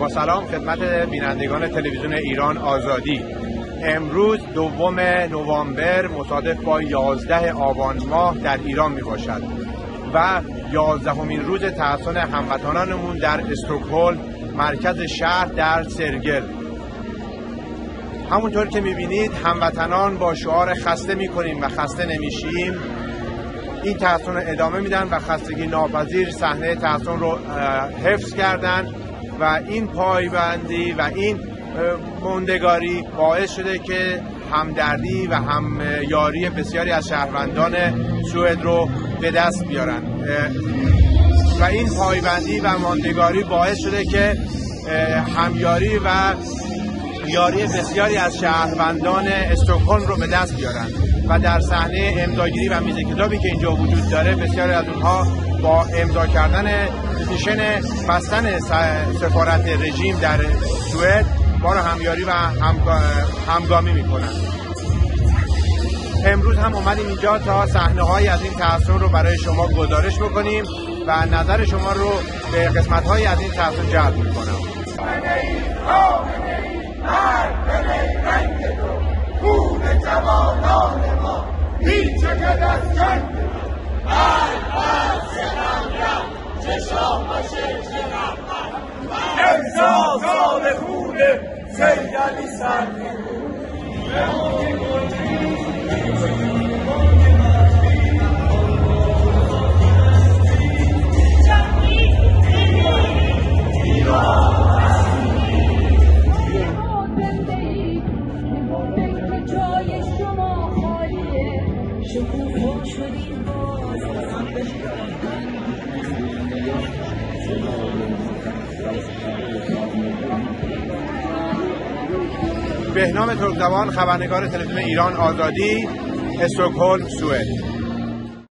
با سلام خدمت بینندگان تلویزیون ایران آزادی. امروز 2 نوامبر مصادف با 11 آبان ماه در ایران می باشد و 11مین روز تحصن هموطنانمون در استکهلم، مرکز شهر در سرگل. همونطور که می بینید هموطنان با شعار خسته می کنیم و خسته نمیشیم این تحصن ادامه میدن و خستگی ناپذیر صحنه تحصن رو حفظ کردن و این پایبندی و این موندگاری باعث شده که همدردی و همیاری بسیاری از شهروندان سوئد رو به دست بیارن و این پایبندی و ماندگاری باعث شده که همیاری و یاری بسیاری از شهروندان استکهلم رو به دست بیارن و در صحنه امضاگیری و میز کتابی که اینجا وجود داره بسیاری از اونها با امضا کردن پتیشن بستن سفارت رژیم در سوئد ما رو همیاری و همگامی میکنن. امروز هم اومدیم اینجا تا صحنه‌هایی از این تحصن رو برای شما گزارش بکنیم و نظر شما رو به قسمت‌هایی از این تحصن جلب میکنم. خون جوانان ما هیچ چکد از جنگ امضا سال خون سید علی سرنگون بهنام ترکزبان، خبرنگار تلویزیون ایران آزادی، استکهلم، سوئد.